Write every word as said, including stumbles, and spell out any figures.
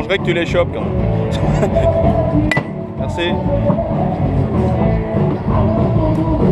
m'arrangerait que tu les chopes quand même. Merci.